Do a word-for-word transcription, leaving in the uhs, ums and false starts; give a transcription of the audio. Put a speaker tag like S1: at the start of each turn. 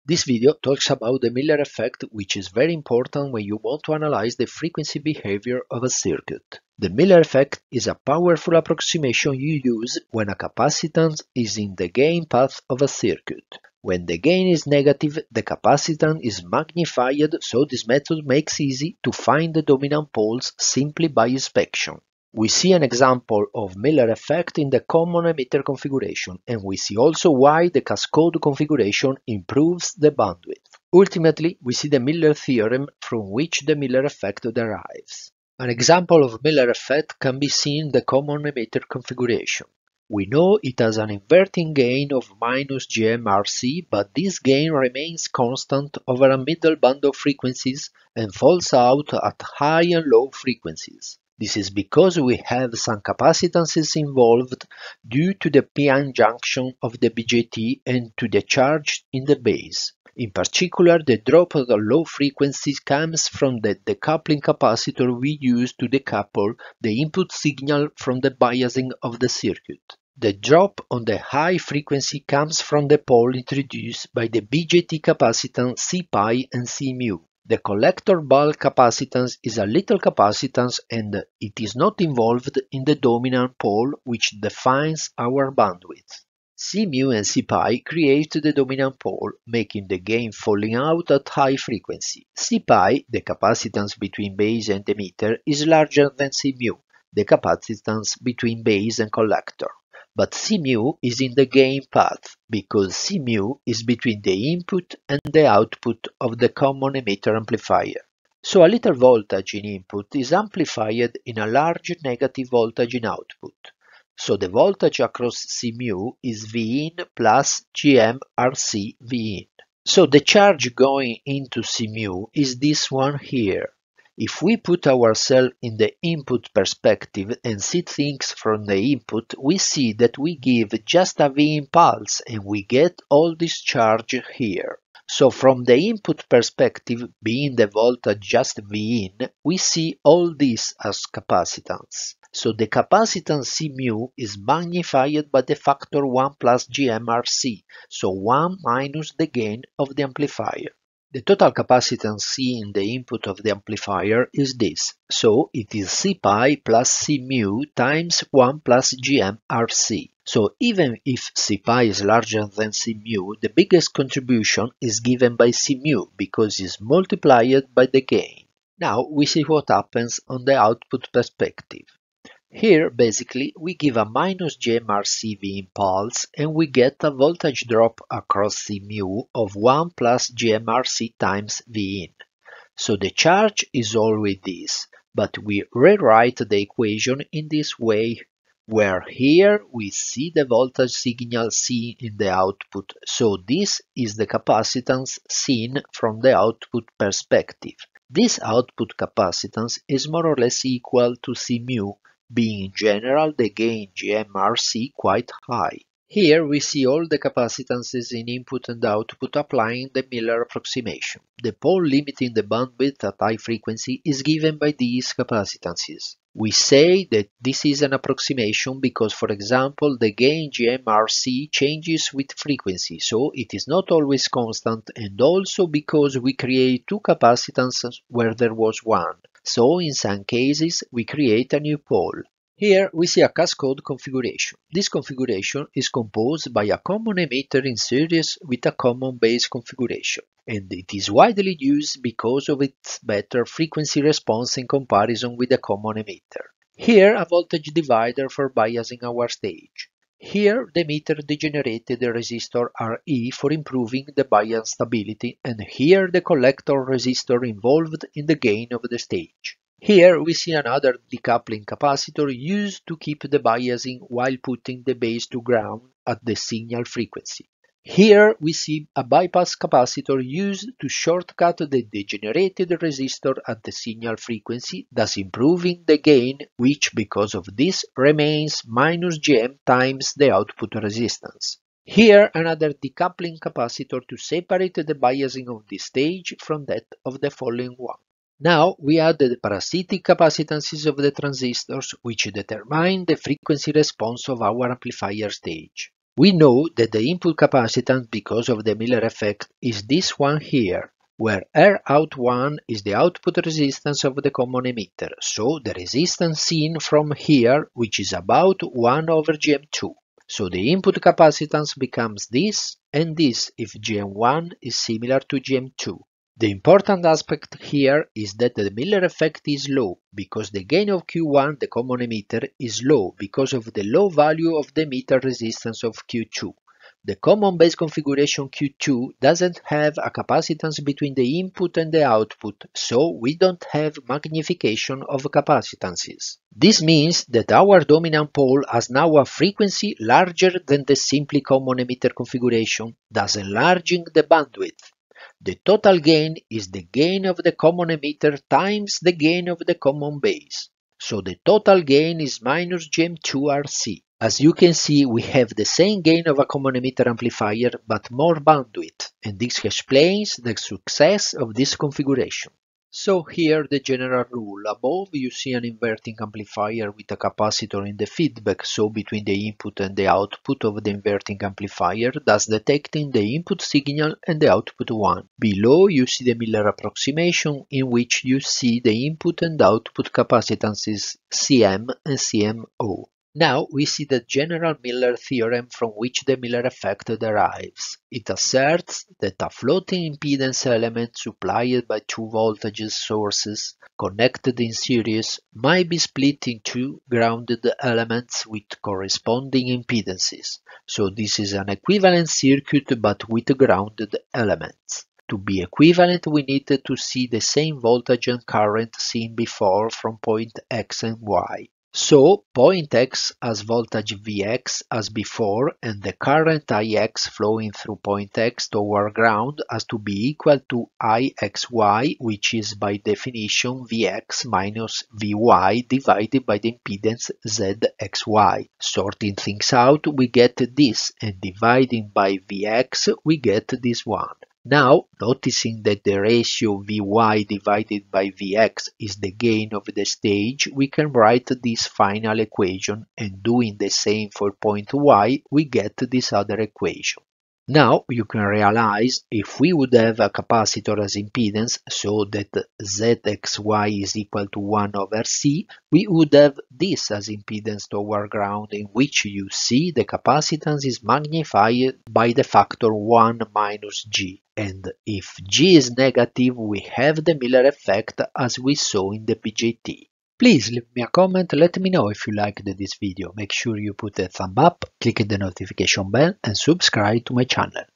S1: This video talks about the Miller effect, which is very important when you want to analyze the frequency behavior of a circuit. The Miller effect is a powerful approximation you use when a capacitance is in the gain path of a circuit. When the gain is negative, the capacitance is magnified, so this method makes easy to find the dominant poles simply by inspection. We see an example of Miller effect in the common emitter configuration, and we see also why the cascode configuration improves the bandwidth. Ultimately, we see the Miller theorem from which the Miller effect derives. An example of Miller effect can be seen in the common emitter configuration. We know it has an inverting gain of minus G M R C, but this gain remains constant over a middle band of frequencies and falls out at high and low frequencies. This is because we have some capacitances involved due to the p-n junction of the B J T and to the charge in the base. In particular, the drop of the low frequencies comes from the decoupling capacitor we use to decouple the input signal from the biasing of the circuit. The drop on the high frequency comes from the pole introduced by the B J T capacitance C pi and C mu. The collector bulk capacitance is a little capacitance and it is not involved in the dominant pole which defines our bandwidth. C mu and C pi create the dominant pole, making the gain falling out at high frequency. C pi, the capacitance between base and emitter, is larger than C mu, the capacitance between base and collector. But C mu is in the gain path, because C mu is between the input and the output of the common emitter amplifier. So a little voltage in input is amplified in a large negative voltage in output. So the voltage across C mu is V in plus G M R C V in. So the charge going into C mu is this one here. If we put ourselves in the input perspective and see things from the input, we see that we give just a V in pulse and we get all this charge here. So from the input perspective, being the voltage just V in, we see all this as capacitance. So the capacitance C mu is magnified by the factor one plus G M R C, so one minus the gain of the amplifier. The total capacitance C in the input of the amplifier is this, so it is C pi plus C mu times one plus G M R C. So even if C pi is larger than C mu, the biggest contribution is given by C mu because it is multiplied by the gain. Now we see what happens on the output perspective. Here, basically, we give a minus G M R C V in pulse and we get a voltage drop across C mu of one plus G M R C times V in. So the charge is always this, but we rewrite the equation in this way, where here we see the voltage signal C in the output, so this is the capacitance seen from the output perspective. This output capacitance is more or less equal to C mu, being in general the gain G M R C quite high. Here we see all the capacitances in input and output applying the Miller approximation. The pole limiting the bandwidth at high frequency is given by these capacitances. We say that this is an approximation because, for example, the gain G M R C changes with frequency, so it is not always constant, and also because we create two capacitances where there was one. So in some cases we create a new pole. Here we see a cascode configuration. This configuration is composed by a common emitter in series with a common base configuration, and it is widely used because of its better frequency response in comparison with the common emitter. Here a voltage divider for biasing our stage. Here the emitter degenerated the resistor R E for improving the bias stability, and here the collector resistor involved in the gain of the stage. Here we see another decoupling capacitor used to keep the biasing while putting the base to ground at the signal frequency. Here we see a bypass capacitor used to shortcut the degenerated resistor at the signal frequency, thus improving the gain, which because of this remains minus G M times the output resistance. Here another decoupling capacitor to separate the biasing of this stage from that of the following one. Now we add the parasitic capacitances of the transistors, which determine the frequency response of our amplifier stage. We know that the input capacitance because of the Miller effect is this one here, where R out one is the output resistance of the common emitter, so the resistance seen from here, which is about one over G M two. So the input capacitance becomes this and this if G M one is similar to G M two. The important aspect here is that the Miller effect is low, because the gain of Q one, the common emitter, is low because of the low value of the emitter resistance of Q two. The common base configuration Q two doesn't have a capacitance between the input and the output, so we don't have magnification of capacitances. This means that our dominant pole has now a frequency larger than the simply common emitter configuration, thus enlarging the bandwidth. The total gain is the gain of the common emitter times the gain of the common base. So the total gain is minus G M two R C. As you can see, we have the same gain of a common emitter amplifier but more bandwidth, and this explains the success of this configuration. So here the general rule. Above you see an inverting amplifier with a capacitor in the feedback, so between the input and the output of the inverting amplifier, thus detecting the input signal and the output one. Below you see the Miller approximation, in which you see the input and output capacitances C M and C M O. Now we see the general Miller theorem from which the Miller effect derives. It asserts that a floating impedance element supplied by two voltage sources connected in series might be split into grounded elements with corresponding impedances. So this is an equivalent circuit but with grounded elements. To be equivalent, we need to see the same voltage and current seen before from point X and Y. So, point X has voltage V X as before, and the current I X flowing through point X toward ground has to be equal to I X Y, which is by definition V X minus V Y divided by the impedance Z X Y. Sorting things out, we get this, and dividing by V X, we get this one. Now, noticing that the ratio V Y divided by V X is the gain of the stage, we can write this final equation, and doing the same for point Y, we get this other equation. Now you can realize if we would have a capacitor as impedance, so that Z X Y is equal to one over C, we would have this as impedance toward ground, in which you see the capacitance is magnified by the factor one minus G. And if G is negative, we have the Miller effect as we saw in the P J T. Please leave me a comment, let me know if you liked this video, make sure you put a thumb up, click the notification bell and subscribe to my channel.